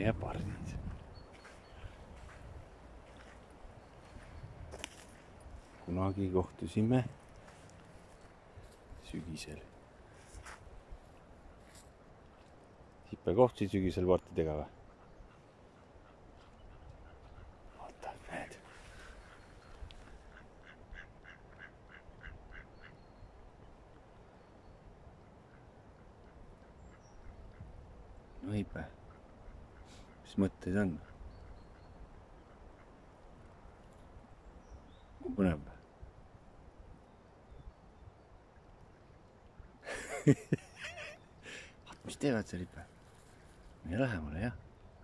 ja parnid. Kunagi kohtusime sügisel. Hippe kohtusid sügisel partidega või? Vaata, näed. No Hippe, mis mõtteid on? Põnev. Mis teevad seal Hippe? Mine lähemale, jah.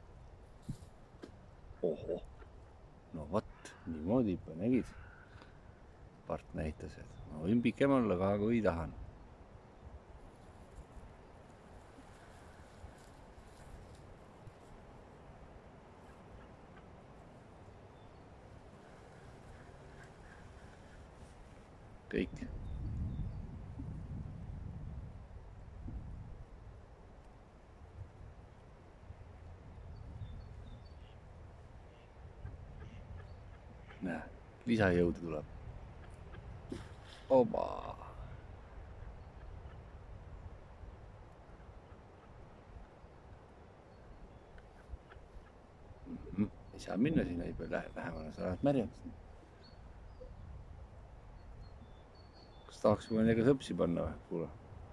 Oho. No vot, niimoodi Hippe, nägid? Part näitas, et ma võin pikem olla ka, kui tahan. Kõik. Näe, lisajõudu tuleb. Oba. Ei saa minna sinna Hippe lähemale, sa oled märjaks. Kas tahaks või nendega sõpsi panna või? Kuule.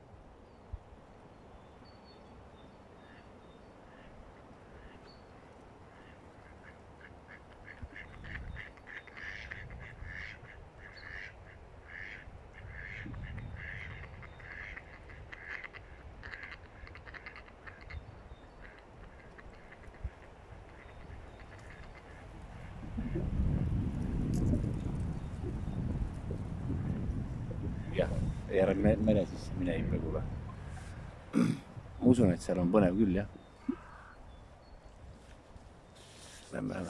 Jah, järg mere siis mine Hippe, kuule. Ma usun, et seal on põnev küll, jah. Lähme.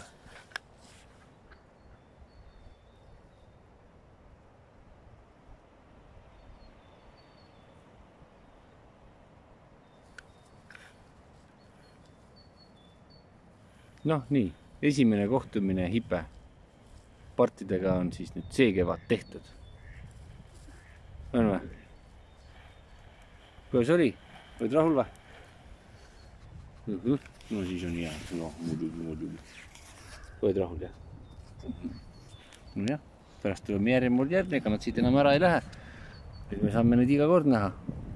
Noh, nii. Esimene kohtumine Hippe partidega on siis nüüd see kevad tehtud. On või? Kuidas oli? Oled rahul või? No siis on hea. No, muidugi. Oled rahul, jah? No jah, pärast tuleme järjemord järgi, ega nad siit enam ära ei lähe. Nüüd me saame neid iga kord näha.